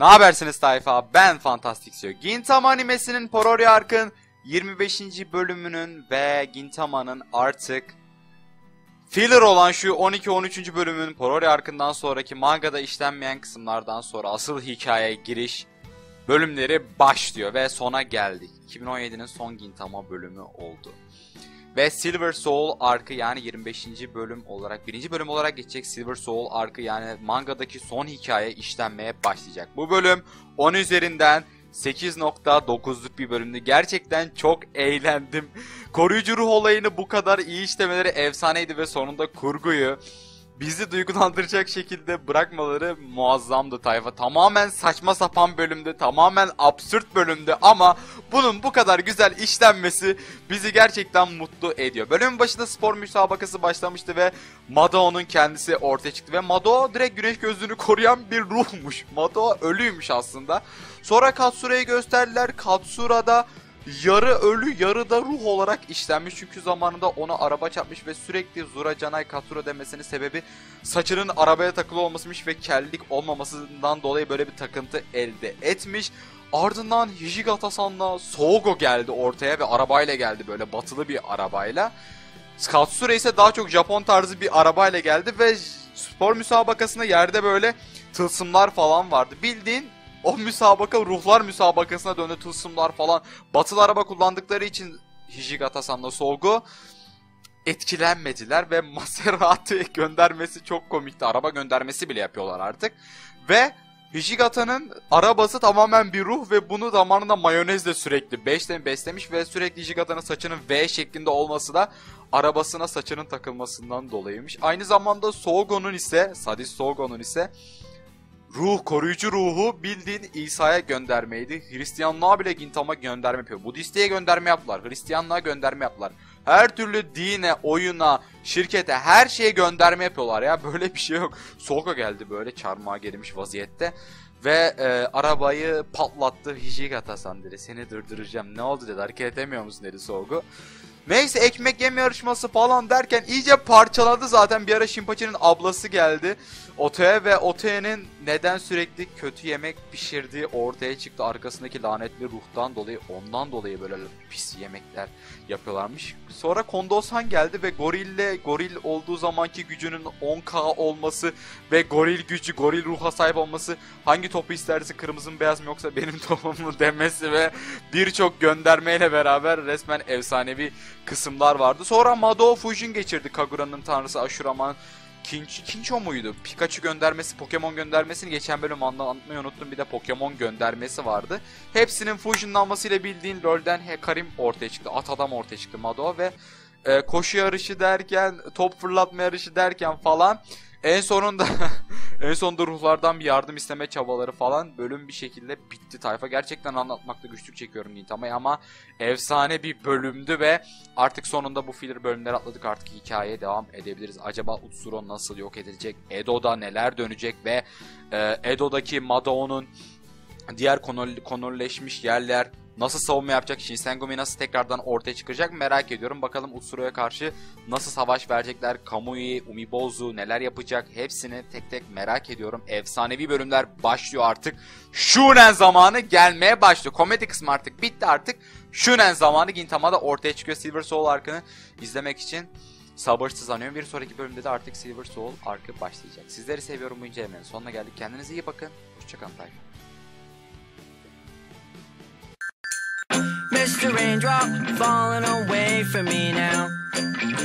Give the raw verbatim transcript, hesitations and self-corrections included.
Ne habersiniz tayfa? Ben Fantastic Gintama animesinin Porori Ark'ın yirmi beşinci bölümünün ve Gintama'nın artık filler olan şu on iki on üçüncü bölümün Porori Ark'ından sonraki mangada işlenmeyen kısımlardan sonra asıl hikayeye giriş bölümleri başlıyor ve sona geldik. iki bin on yedi'nin son Gintama bölümü oldu. Ve Silver Soul Ark'ı yani yirmi beşinci bölüm olarak, birinci bölüm olarak geçecek Silver Soul Ark'ı yani mangadaki son hikaye işlenmeye başlayacak. Bu bölüm on üzerinden sekiz nokta dokuz'luk bir bölümdü. Gerçekten çok eğlendim. Koruyucu ruh olayını bu kadar iyi işlemeleri efsaneydi ve sonunda kurguyu bizi duygulandıracak şekilde bırakmaları muazzamdı tayfa. Tamamen saçma sapan bölümde, tamamen absürt bölümde ama bunun bu kadar güzel işlenmesi bizi gerçekten mutlu ediyor. Bölümün başında spor müsabakası başlamıştı ve Mado'nun kendisi ortaya çıktı ve Mado direkt güneş gözlüğünü koruyan bir ruhmuş. Mado ölüymüş aslında. Sonra Katsura'yı gösterdiler. Katsura'da yarı ölü yarı da ruh olarak işlenmiş. Çünkü zamanında ona araba çarpmış ve sürekli Zura Canai Katsura demesinin sebebi saçının arabaya takılı olmasıymış ve kellik olmamasından dolayı böyle bir takıntı elde etmiş. Ardından Hijigata-san'la Sougo geldi ortaya ve arabayla geldi, böyle batılı bir arabayla. Katsura ise daha çok Japon tarzı bir arabayla geldi ve spor müsabakasında yerde böyle tılsımlar falan vardı. Bildiğin o müsabaka ruhlar müsabakasına döndü, tılsımlar falan. Batılı araba kullandıkları için Hijigata-san'la Sougo etkilenmediler ve Maserati göndermesi çok komikti. Araba göndermesi bile yapıyorlar artık. Ve Hijigata'nın arabası tamamen bir ruh ve bunu zamanında mayonezle sürekli beslemiş ve sürekli Hijigata'nın saçının V şeklinde olması da arabasına saçının takılmasından dolayıymış. Aynı zamanda Sougo'nun ise, Sadist Sougo'nun ise ruh, koruyucu ruhu bildiğin İsa'ya göndermeydi. Hristiyanlığa bile Gintama gönderme yapıyor. Budistliğe gönderme yaptılar. Hristiyanlığa gönderme yaptılar. Her türlü dine, oyuna, şirkete, her şeye gönderme yapıyorlar ya. Böyle bir şey yok. Sougo geldi böyle çarmıha gelmiş vaziyette. Ve e, arabayı patlattı. Hijigata-san dedi. Seni durduracağım. Ne oldu dedi. Hareket edemiyor musun dedi Sougo. Neyse ekmek yeme yarışması falan derken iyice parçaladı zaten. Bir ara Shinpachi'nin ablası geldi Oto'ya ve Oto'nun neden sürekli kötü yemek pişirdiği ortaya çıktı. Arkasındaki lanetli ruhtan dolayı, ondan dolayı böyle pis yemekler yapıyorlarmış. Sonra Kondo-san geldi ve gorille, goril olduğu zamanki gücünün on K olması ve goril gücü, goril ruha sahip olması, hangi topu isterse kırmızı mı beyaz mı yoksa benim topum mu demesi ve birçok göndermeyle beraber resmen efsanevi kısımlar vardı. Sonra Mado Fusion geçirdi. Kagura'nın tanrısı Ashuraman Kinch, Kincho muydu? Pikachu göndermesi, Pokemon göndermesini geçen bölüm anlatmayı unuttum. Bir de Pokemon göndermesi vardı. Hepsinin fusionlanmasıyla bildiğin LoL'den Hekarim ortaya çıktı. At adam ortaya çıktı Mado ve e, koşu yarışı derken, top fırlatma yarışı derken falan en sonunda en sonunda ruhlardan bir yardım isteme çabaları falan bölüm bir şekilde bitti tayfa. Gerçekten anlatmakta güçlük çekiyorum Gintama'yı ama efsane bir bölümdü ve artık sonunda bu filler bölümleri atladık, artık hikayeye devam edebiliriz. Acaba Utsuro nasıl yok edilecek? Edo'da neler dönecek ve e, Edo'daki Mado'nun diğer konolleşmiş yerler nasıl savunma yapacak? Shinsengumi nasıl tekrardan ortaya çıkacak merak ediyorum. Bakalım Utsuro'ya karşı nasıl savaş verecekler? Kamui, Umibozu neler yapacak? Hepsini tek tek merak ediyorum. Efsanevi bölümler başlıyor artık. Shunen zamanı gelmeye başlıyor. Komedi kısmı artık bitti artık. Shunen zamanı Gintama'da ortaya çıkıyor. Silver Soul Ark'ını izlemek için sabırsızlanıyorum. Bir sonraki bölümde de artık Silver Soul Ark'ı başlayacak. Sizleri seviyorum, bu incelemenin sonuna geldik. Kendinize iyi bakın. Hoşçakalın tayfa. Mister Raindrop falling away from me now.